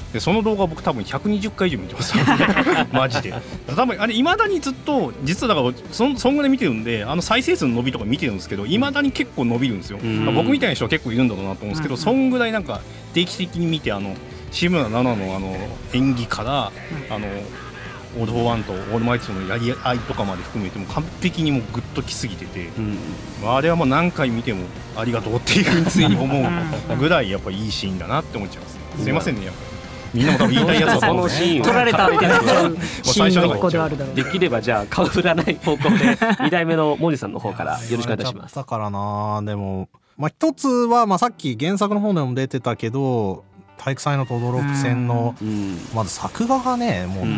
でその動画僕多分ひゃくにじゅっかい以上見てますマジで多分あれ未だにずっと実はだからそんそんぐらい見てるんであの再生数の伸びとか見てるんですけど未だに結構伸びるんですよ、まあ、僕みたいな人は結構いるんだろうなと思うんですけど、うん、そんぐらいなんか定期的に見てあの志村奈々のあの演技から、うん、あのオール・フォー・ワンとオールマイティのやり合いとかまで含めても完璧にもうグッときすぎてて、うん、あれはもう何回見てもありがとうっていうふうについに思うぐらいやっぱいいシーンだなって思っちゃいます、ね、すいませんねやっぱみんなも多分言いたいやつだと思うんです取られたみたいなシーンの一個ではあるだろう。 できればじゃあ顔振らない方向でに代目のモジさんの方からよろしくお願いいたします。 だからなでも、まあ、一つは、まあ、さっき原作の方でも出てたけど体育祭の轟戦の、うん、まず作画がねもう、うん、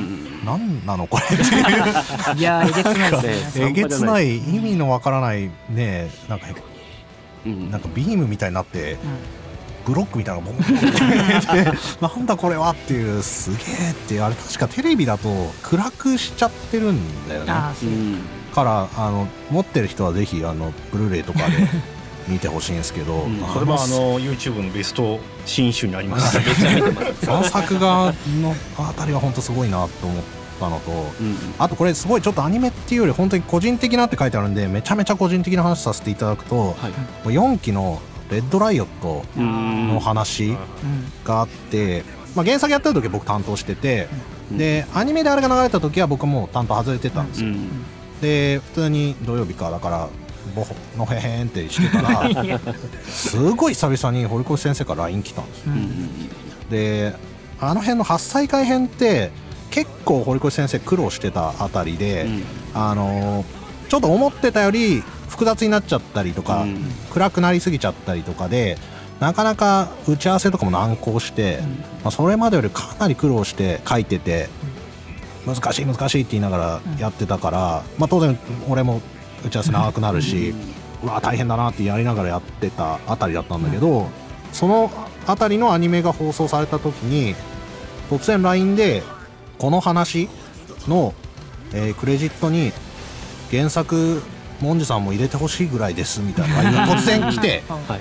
何なのこれっていういやえげつないですねえげつない意味のわからないねなんか、うん、なんかビームみたいになって、うんブロックみたいなのがボンボンってなんだこれはっていうすげえってあれ確かテレビだと暗くしちゃってるんだよねあ、うん、からあの持ってる人はぜひあのブルーレイとかで見てほしいんですけど、うん、 それはあの YouTube のベスト新集にありますその作画のあたりは本当すごいなと思ったのと、うん、あとこれすごいちょっとアニメっていうより本当に個人的なって書いてあるんでめちゃめちゃ個人的な話させていただくと、はい、よんきのレッドライオットの話があって、まあ、原作やってる時僕担当しててでアニメであれが流れた時は僕も担当外れてたんですよで普通に土曜日かだからボのへへんってしてたらすごい久々に堀越先生から ライン 来たんですよであの辺のはっさい会編って結構堀越先生苦労してたあたりであのちょっと思ってたより複雑になっちゃったりとか、うん、暗くなりすぎちゃったりとかでなかなか打ち合わせとかも難航して、うんまあ、それまでよりかなり苦労して書いてて、うん、難しい難しいって言いながらやってたから、うんまあ、当然俺も打ち合わせ長くなるし、うん、うわ大変だなってやりながらやってたあたりだったんだけど、うん、そのあたりのアニメが放送された時に突然 ライン でこの話の、えー、クレジットに原作モンジさんも入れてほしいぐらいですみたいな ライン が突然来て、はい、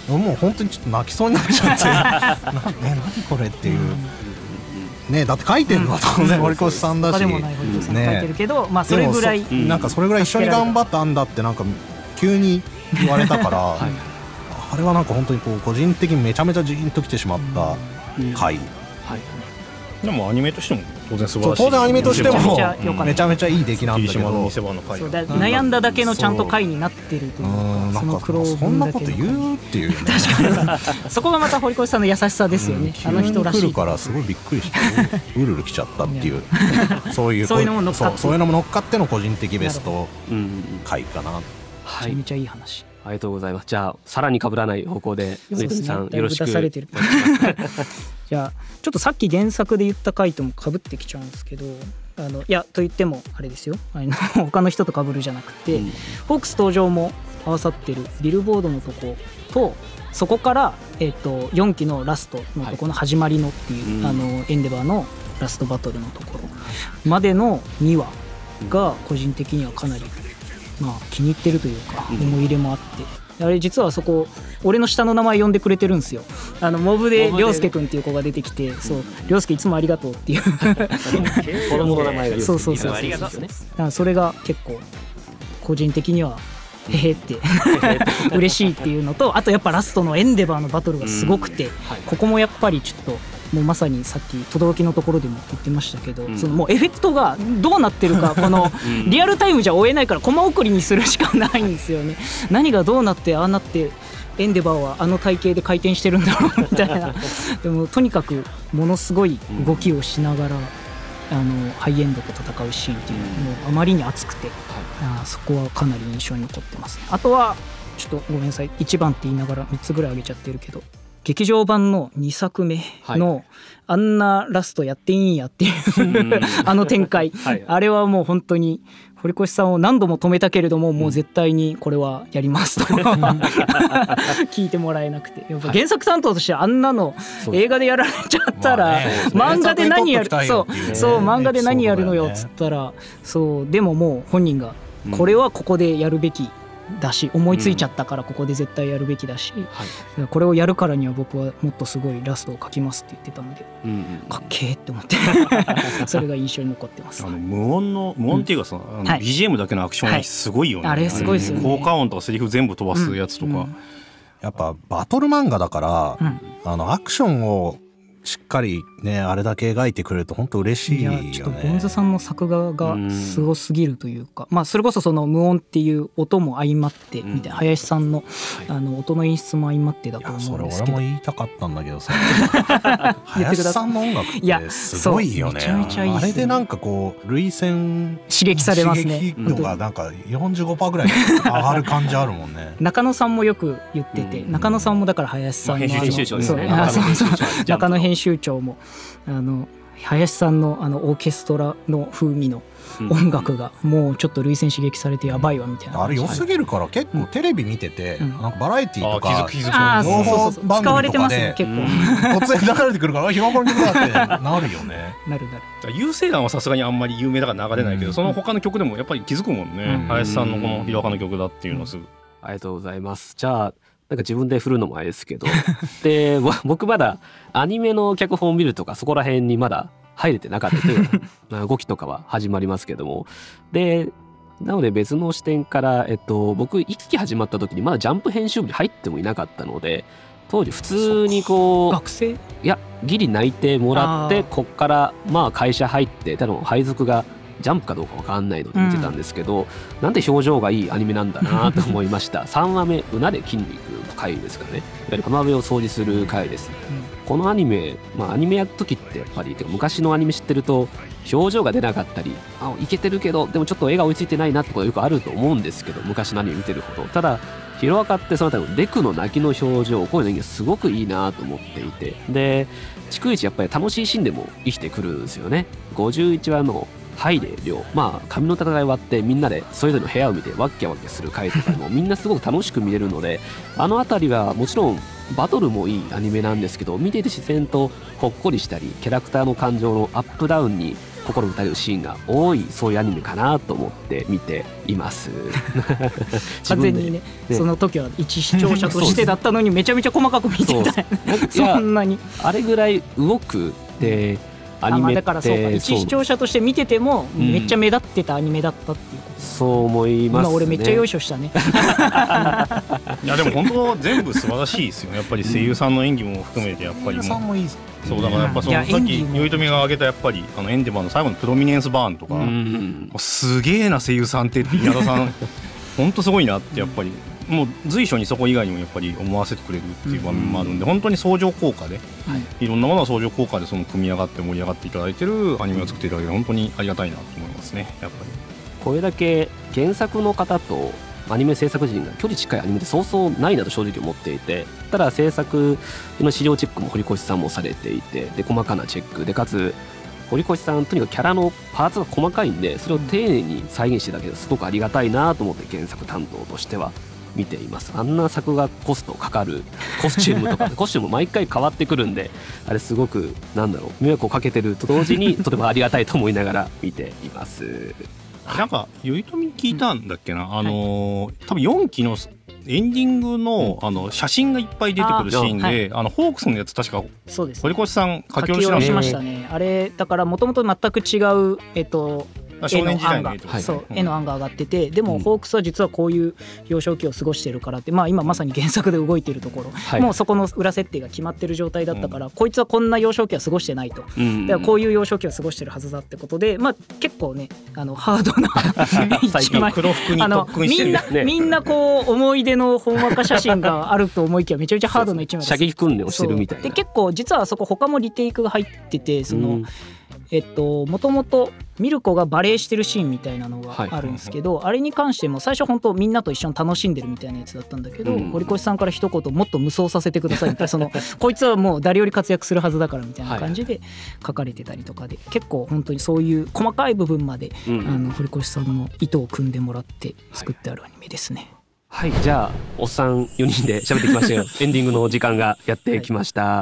もう本当にちょっと泣きそうになっちゃってな、ね、何これっていう、ね、だって書いてるのは当然堀越さんだし、 でもない堀越さんが書いてるけど、ねまあ、それぐらいなんかそれぐらい一緒に頑張ったんだってなんか急に言われたから、はい、あれはなんか本当にこう個人的にめちゃめちゃジーンときてしまった回、うんはいでもアニメとしても当然素晴らしい当然アニメとしてもめちゃめちゃいい出来なんだけどそうだ悩んだだけのちゃんと回になってるというかその苦労そんなこと言うっていう、ね、 確かにそこがまた堀越さんの優しさですよね、うん、あの人らしい来るからすごいびっくりしてうるうる来ちゃったっていうそういうそういうのも乗っかってそういうのも乗っかっての個人的ベスト回かな、うん、 めちゃめちゃいい話ありがとうございます。じゃあさらに被らない方向で米富さん、ね、よろしくされてるじゃあちょっとさっき原作で言った回とも被ってきちゃうんですけどあのいやと言ってもあれですよあの他の人と被るじゃなくて、うん、ホークス登場も合わさってるビルボードのとことそこから、えー、とよんきのラストのとこの始まりのっていう、はい、あのエンデバーのラストバトルのところまでのにわが個人的にはかなりまあ、気に入ってるというか思い入れもあって、うん、あれ実はそこ俺の下の名前呼んでくれてるんですよあのモブで涼介くんっていう子が出てきてそう涼介いつもありがとうっていう子供の名前がそうそうそうそうそうだからそれが結構個人的にはへへって嬉しいっていうのとあとやっぱラストのエンデバーのバトルがすごくて、うんはい、ここもやっぱりちょっともうまさにさっき轟のところでも言ってましたけど、うん、そのもうエフェクトがどうなってるかこのリアルタイムじゃ追えないからコマ送りにするしかないんですよね何がどうなってああなってエンデバーはあの体型で回転してるんだろうみたいなでもとにかくものすごい動きをしながら、うん、あのハイエンドと戦うシーンっていうのもうあまりに熱くて、あそこはかなり印象に残ってます。あとはちょっとごめんなさいいちばんって言いながらみっつぐらい挙げちゃってるけど劇場版のにさくめの、はい、あんなラストやっていいんやっていうあの展開、はい、あれはもう本当に堀越さんを何度も止めたけれども、うん、もう絶対にこれはやりますと聞いてもらえなくてやっぱ原作担当としてあんなの映画でやられちゃったら、まあね、漫画で何やるそう、そう漫画で何やるのよっつったらそうでももう本人がこれはここでやるべきだし思いついちゃったからここで絶対やるべきだし、 はい、 これをやるからには僕はもっとすごいラストを書きますって言ってたんで、 うんうん、 かっけーって思ってそれが印象に残ってます。 あの無音の無音っていうかさ、うん、あの ビージーエム だけのアクション演出すごいよね、 はい、あれすごいですよね。 効果音とかセリフ全部飛ばすやつとか、うんうん、 やっぱバトル漫画だから、 うん、 あのアクションをしっかりねあれだけ描いてくれると本当嬉しいよね。 いやちょっとボンズさんの作画がすごすぎるというか、まあそれこそその無音っていう音も相まってみたいな、林さんのあの音の演出も相まってだと思うんですけど。 いやそれ俺も言いたかったんだけどさ林さんの音楽ってすごいよね。 めちゃめちゃいいっすね。 あれでなんかこう涙腺刺激されますね。 刺激度がなんか よんじゅうごパーセント ぐらい上がる感じあるもんね中野さんもよく言ってて、中野さんもだから林さんの、 まあ、編集長ですね。 中野編集長もあの林さんのあのオーケストラの風味の音楽がもうちょっと涙腺刺激されてやばいわみたいな、 あれ良すぎるから結構テレビ見てて、うん、なんかバラエティーとか情報番組とかで結構突然流れてくるからひろこの曲だってなるよねなるなる。 優勢弾はさすがにあんまり有名だから流れないけど、うん、その他の曲でもやっぱり気づくもんね、うん、林さんのこのひろかの曲だっていうのはすぐ、うん、 ありがとうございます。じゃあなんか自分で振るのもあれですけどで僕まだアニメの脚本を見るとかそこら辺にまだ入れてなかったという動きとかは始まりますけども、でなので別の視点から、えっと、僕いっき始まった時にまだジャンプ編集部に入ってもいなかったので、当時普通にこう学生いやギリ内定もらってこっからまあ会社入って多分配属がジャンプかどうか分かんないので見てたんですけど、うん、なんて表情がいいアニメなんだなと思いましたさんわめうなで筋肉の回ですからね、いわゆる浜辺を掃除する回です、うん、このアニメ、まあ、アニメやる時ってやっぱり昔のアニメ知ってると表情が出なかったり、あいけてるけどでもちょっと絵が追いついてないなってことがよくあると思うんですけど、昔のアニメ見てるほど。ただヒロアカってその他のデクの泣きの表情、こういうのがすごくいいなと思っていて、で逐一やっぱり楽しいシーンでも生きてくるんですよね。ごじゅういちわのハイレリョウ、まあ紙の戦い終わってみんなでそれぞれの部屋を見てワッキャワッキャする回とかもみんなすごく楽しく見れるので、あの辺りはもちろんバトルもいいアニメなんですけど、見ていて自然とほっこりしたりキャラクターの感情のアップダウンに心打たれるシーンが多い、そういうアニメかなと思って見ています完全に ね, ねその時は一視聴者としてだったのにめちゃめちゃ細かく見てたそんなにあれぐらい動くでアニメって、 だからそうか一視聴者として見ててもめっちゃ目立ってたアニメだったっていうこと、 うん、そう思いますね。 今俺めっちゃよいしょしたねいやでも本当全部素晴らしいですよね。やっぱり声優さんの演技も含めてやっぱりもう、 声優さんもいいですそうだからやっぱそのさっきよいとみが挙げたやっぱりあのエンデバーの最後のプロミネンスバーンとか、うん、すげえな声優さんってって稲田さん本当すごいなってやっぱりもう随所にそこ以外にもやっぱり思わせてくれるっていう場面もあるんで、本当に相乗効果で、はい、いろんなものが相乗効果でその組み上がって盛り上がっていただいてるアニメを作っていただける本当にありがたいなと思いますね。やっぱりこれだけ原作の方とアニメ制作陣が距離近いアニメってそうそうないなと正直思っていて、ただ制作の資料チェックも堀越さんもされていて、で細かなチェックでかつ堀越さんとにかくキャラのパーツが細かいんでそれを丁寧に再現してるだけですごくありがたいなと思って原作担当としては見ています。あんな作画コストかかるコスチュームとかコスチューム毎回変わってくるんであれすごくなんだろう迷惑をかけてると同時にとてもありがたいと思いながら見ていますなんかよいとみ聞いたんだっけな、うん、あのーはい、多分よんきのエンディング の, あの写真がいっぱい出てくるシーン で, あ、はい、あのホークスのやつ確かそうです、 ね、堀越さん書き下ろし書き下ろしましたね。あれだからもともと全く違うえっと絵の案が、そう、絵の案が上がってて、でもホークスは実はこういう幼少期を過ごしてるからって、まあ今まさに原作で動いてるところ、はい、もうそこの裏設定が決まってる状態だったから、うん、こいつはこんな幼少期は過ごしてないと、うん、だからこういう幼少期を過ごしてるはずだってことで、まあ結構ねあのハードな最近黒服に特訓してる、 ね、みんなみんなこう思い出のほんわか写真があると思いきやめちゃめちゃハードな一枚です。 射撃訓練をしてるみたいな。 で結構実はそこ他もリテイクが入ってて、その、うんえっともともとミルコがバレーしてるシーンみたいなのがあるんですけど、はい、あれに関しても最初本当みんなと一緒に楽しんでるみたいなやつだったんだけど、うん、堀越さんから一言もっと無双させてくださいみたいなそのこいつはもう誰より活躍するはずだからみたいな感じで書かれてたりとかで、結構本当にそういう細かい部分まで、うん、あの堀越さんの意図を組んでもらって作ってあるアニメですね。 はい、はい、じゃあおっさんよにんで喋ってきましたよエンディングの時間がやってきました、はい。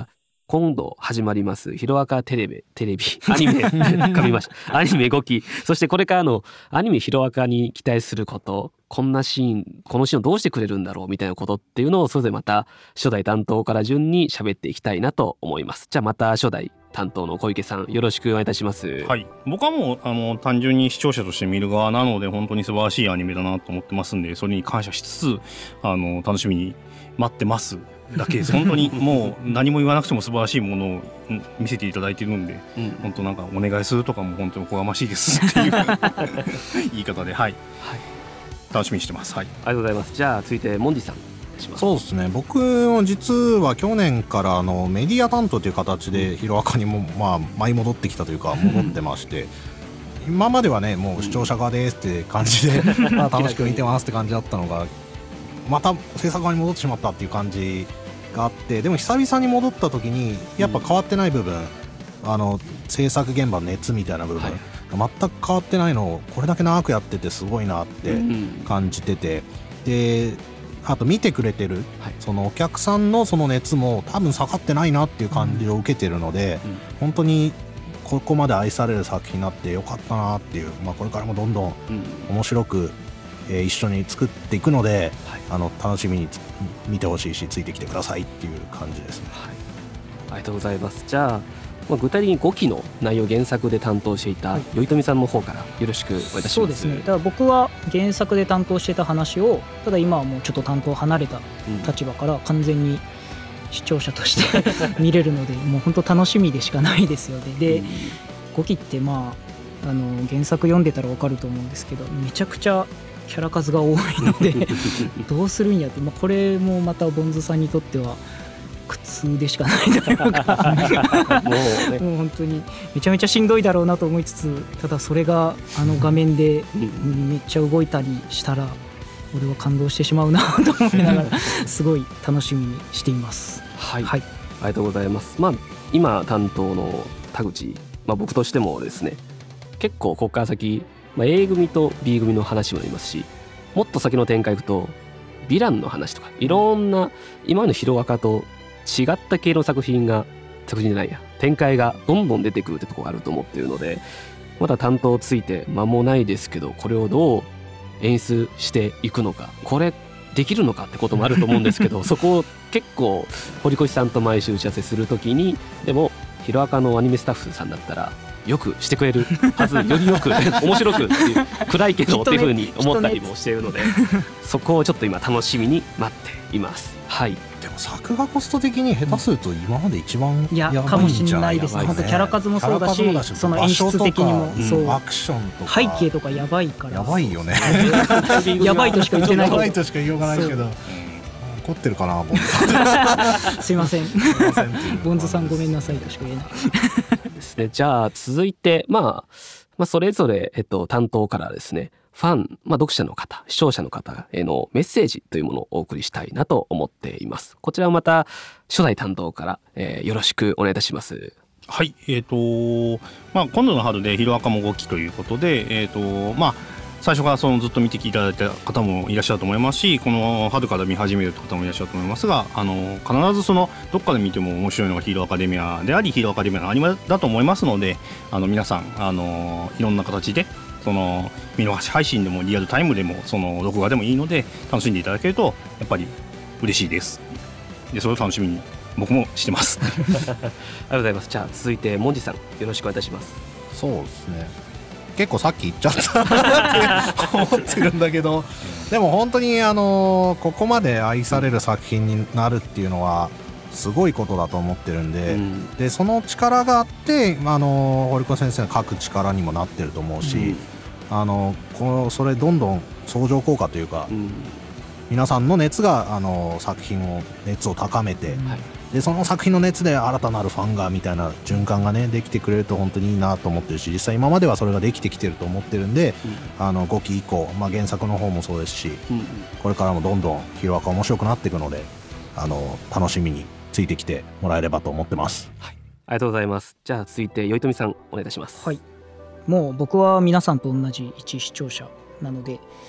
今度始まりますヒロアカテレビテレビアニメ噛みましたアニメごき、そしてこれからのアニメヒロアカに期待すること、こんなシーンこのシーンをどうしてくれるんだろうみたいなことっていうのをそれぞれまた初代担当から順に喋っていきたいなと思います。じゃあまた初代担当の小池さんよろしくお願いいたします。 はい、僕はもうあの単純に視聴者として見る側なので本当に素晴らしいアニメだなと思ってますんで、それに感謝しつつあの楽しみに待ってますだけです。本当にもう何も言わなくても素晴らしいものを見せていただいているんで、うん、本当なんかお願いするとかも本当におこがましいですっていう言い方で、はい、はい、楽しみにしてます。はい、 ありがとうございます。じゃあ続いてモンディさん。 そうですね、僕も実は去年からあのメディア担当という形でヒロアカにもまあ舞い戻ってきたというか戻ってまして今まではねもう視聴者側ですって感じでまあ楽しく見てますって感じだったのがまた制作側に戻ってしまったっていう感じがあって、でも久々に戻った時にやっぱ変わってない部分、あの制作現場の熱みたいな部分、はい、全く変わってないのをこれだけ長くやっててすごいなって感じてて、であと見てくれてる、はい、そのお客さんのその熱も多分下がってないなっていう感じを受けてるので、うんうん、本当にここまで愛される作品になってよかったなっていう、まあ、これからもどんどん面白く、うんえー、一緒に作っていくので、はい、あの楽しみに見てほしいしついてきてくださいっていう感じですね。 はい、ありがとうございます。じゃあまあ、具体的にごきの内容原作で担当していた頼富さんの方からよろしくお願いいたします。 そうですね、だから僕は原作で担当してた話をただ今はもうちょっと担当離れた立場から完全に視聴者として見れるのでもう本当楽しみでしかないですよね。で、うん、ごきってまあ、あの原作読んでたら分かると思うんですけどめちゃくちゃキャラ数が多いのでどうするんやって、まあ、これもまたボンズさんにとっては苦痛でしかないだろうかもう、ね、もう本当にめちゃめちゃしんどいだろうなと思いつつ、ただそれがあの画面でめっちゃ動いたりしたら俺は感動してしまうなと思いながらすごい楽しみにしています。 はい、はい、ありがとうございます。まあ、今担当の田口、まあ、僕としてもですね結構ここから先、まあ、A 組と B 組の話もありますし、もっと先の展開いくとヴィランの話とかいろんな今までのヒロアカと違った系の作品が作品じゃないや展開がどんどん出てくるってところがあると思っているので、まだ担当ついて間もないですけどこれをどう演出していくのか、これできるのかってこともあると思うんですけどそこを結構堀越さんと毎週打ち合わせするときに、でもヒロアカのアニメスタッフさんだったらよくしてくれるはず、よりよく面白くっていう暗いけどっていう風に思ったりもしているので、そこをちょっと今楽しみに待っています。はい。 でも作画コスト的に下手すると今まで一番やばいんじゃない、 いやかもしれないですね。本当キャラ数もそうだし、その演出的にもそう、 アクションとか背景とかやばいからやばいよねやばいとしか言ってないやばいとしか言いようがないけど怒ってるかなボンズすいませんボンズさんごめんなさいとしか言えないですね。じゃあ続いて、まあ、まあそれぞれ、えっと、担当からですねファン、まあ、読者の方視聴者の方へのメッセージというものをお送りしたいなと思っています。こちらをまた初代担当から、えー、よろしくお願いいたします。 はい、えーとまあ、今度の春でヒロアカもごきということで、えーとまあ、最初からそのずっと見ていただいた方もいらっしゃると思いますし、この春から見始める方もいらっしゃると思いますが、あの必ずそのどっかで見ても面白いのがヒーローアカデミアでありヒーローアカデミアのアニメだと思いますので、あの皆さんあのいろんな形でその見逃し配信でもリアルタイムでもその録画でもいいので楽しんでいただけるとやっぱり嬉しいです。でそれを楽しみに僕もしてますありがとうございます。じゃあ続いてモンジさんよろしくお願いいたします。 そうですね、結構さっき言っちゃったなって思ってるんだけどでも本当にあのここまで愛される作品になるっていうのはすごいことだと思ってるんで、うん、でその力があってあの堀越先生の書く力にもなってると思うし、うん、あのこのそれどんどん相乗効果というか、うん、皆さんの熱があの作品を熱を高めて、うん、でその作品の熱で新たなるファンがみたいな循環がねできてくれると本当にいいなと思ってるし、実際今まではそれができてきてると思ってるんで、うん、あのごき以降、まあ、原作の方もそうですし、うん、これからもどんどんヒロアカ面白くなっていくのであの楽しみについてきてもらえればと思ってます。 はい、ありがとうございます。じゃあ続いて頼富さんお願いいたします。 はい、もう僕は皆さんと同じ一視聴者なので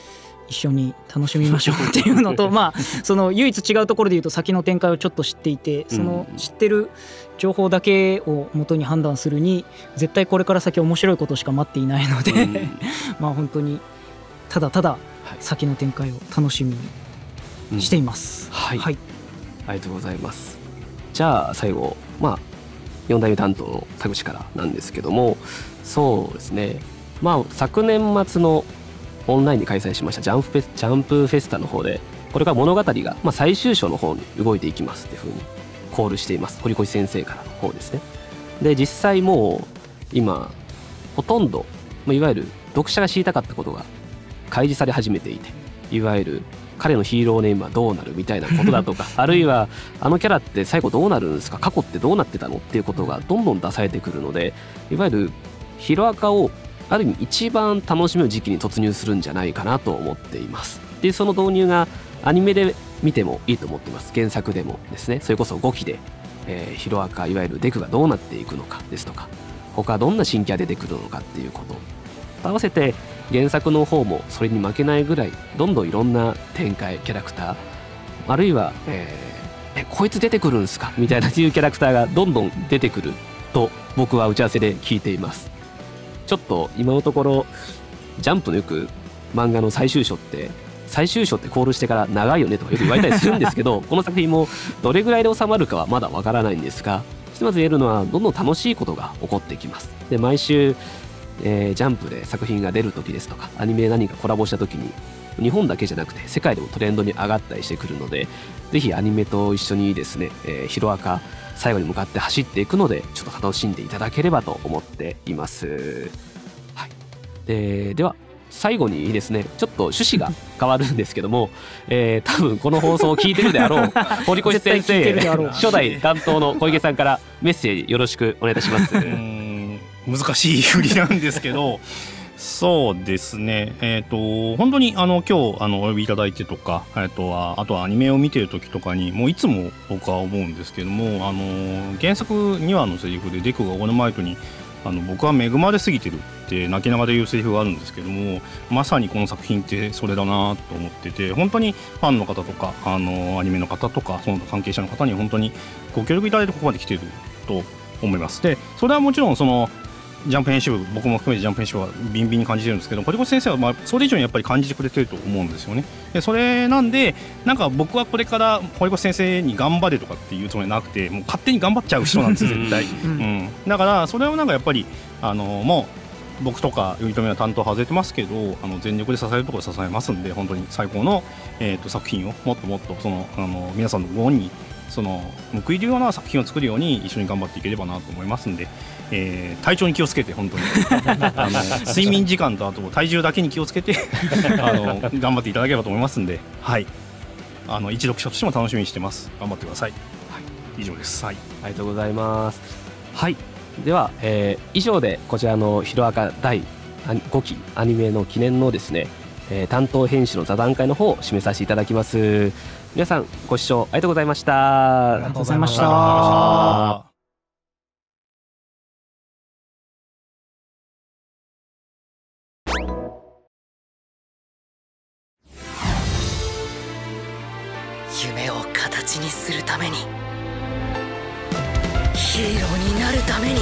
一緒に楽しみましょうっていうのとまあその唯一違うところで言うと先の展開をちょっと知っていて、その知ってる情報だけを元に判断するに絶対これから先面白いことしか待っていないので、うん、まあ本当にただただ先の展開を楽しみにしています、 うん、はい、はい、ありがとうございます。じゃあ最後、まあよん代目担当の田口からなんですけども、そうですね、まあ昨年末のオンラインで開催しましたジャンプフェス、ジャンプフェスタの方でこれから物語が、まあ、最終章の方に動いていきますっていう風にコールしています。堀越先生からの方ですね。で実際もう今ほとんどいわゆる読者が知りたかったことが開示され始めていて、いわゆる彼のヒーローネームはどうなるみたいなことだとかあるいはあのキャラって最後どうなるんですか、過去ってどうなってたのっていうことがどんどん出されてくるので、いわゆるヒロアカをある意味一番楽しめる時期に突入するんじゃないかなと思っています。でその導入がアニメで見てもいいと思っています。原作でもですね、それこそごきで、えー、ヒロアカいわゆるデクがどうなっていくのかですとか、他どんな新キャラ出てくるのかっていうこと合わせて原作の方もそれに負けないぐらいどんどんいろんな展開キャラクター、あるいは、えー、えこいつ出てくるんですかみたいないうキャラクターがどんどん出てくると僕は打ち合わせで聞いています。ちょっと今のところジャンプのよく漫画の最終章って最終章ってコールしてから長いよねとかよく言われたりするんですけどこの作品もどれぐらいで収まるかはまだわからないんですが、ひとまず言えるのはどんどん楽しいことが起こってきます。で毎週、えー、ジャンプで作品が出る時ですとかアニメ何かコラボした時に日本だけじゃなくて世界でもトレンドに上がったりしてくるので、ぜひアニメと一緒にですね、えー、ヒロアカ最後に向かって走っていくのでちょっと楽しんでいただければと思っています。はい、で, では最後にですねちょっと趣旨が変わるんですけども、えー、多分この放送を聞いてるであろう堀越先生初代担当の小池さんからメッセージよろしくお願いいたします。うーん難しい振りなんですけどそうですね、えーと本当にあの今日あのお呼びいただいてとか、えーとはあとはアニメを見てる時とかにもういつも僕は思うんですけども、あの原作にわのセリフでデクがオールマイトにあの僕は恵まれすぎてるって泣きながら言うセリフがあるんですけども、まさにこの作品ってそれだなと思ってて、本当にファンの方とかあのアニメの方とかその関係者の方に本当にご協力いただいてここまで来てると思います。でそれはもちろんそのジャンプ編集部僕も含めてジャンプ編集部はビンビンに感じてるんですけど、堀越先生はまあそれ以上にやっぱり感じてくれてると思うんですよね。でそれなんでなんか僕はこれから堀越先生に頑張れとかっていうつもりなくて、もう勝手に頑張っちゃう人なんですよ絶対、うん、だからそれをなんかやっぱりあのもう僕とか頼朝は担当外れてますけどあの全力で支えるところで支えますんで、本当に最高の、えー、と作品をもっともっとそのあの皆さんのご恩にその報いるような作品を作るように一緒に頑張っていければなと思いますんで、えー、体調に気をつけて本当にあの睡眠時間とあと体重だけに気をつけてあの頑張っていただければと思いますんで、はい、あの一読者としても楽しみにしてます。頑張ってください。はい、以上です。はい、 ありがとうございます。はい、では、えー、以上でこちらのヒロアカだいごきアニメの記念のですね、えー、担当編集の座談会の方を締めさせていただきます。皆さんご視聴ありがとうございました。 ありがとうございました。 夢を形にするためにヒーローになるために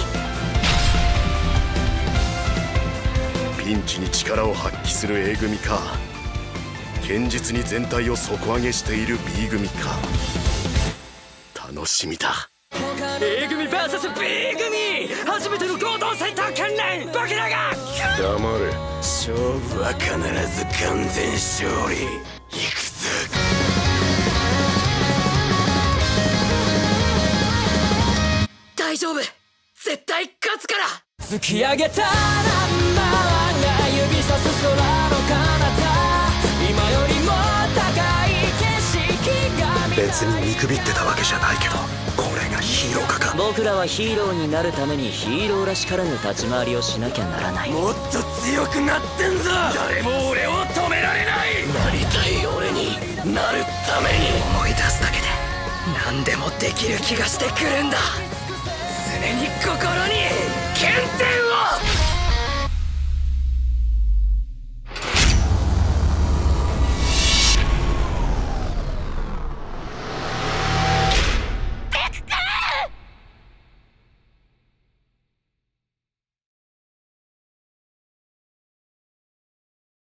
ピンチに力を発揮する A 組か堅実に全体を底上げしている B 組か楽しみだ。 A 組 ブイエスビー 組初めての合同戦闘訓練僕らが黙れ。勝負は必ず完全勝利。行くぞ。 大丈夫絶対勝つから。 突き上げたナンバーワンが指さす空の彼方今よりも高い景色が別に見くびってたわけじゃないけどこれがヒーローかか。 僕らはヒーローになるためにヒーローらしからぬ立ち回りをしなきゃならない。 もっと強くなってんぞ。誰も俺を止められない。なりたい俺になるために思い出すだけで何でもできる気がしてくるんだ。常に心に原点を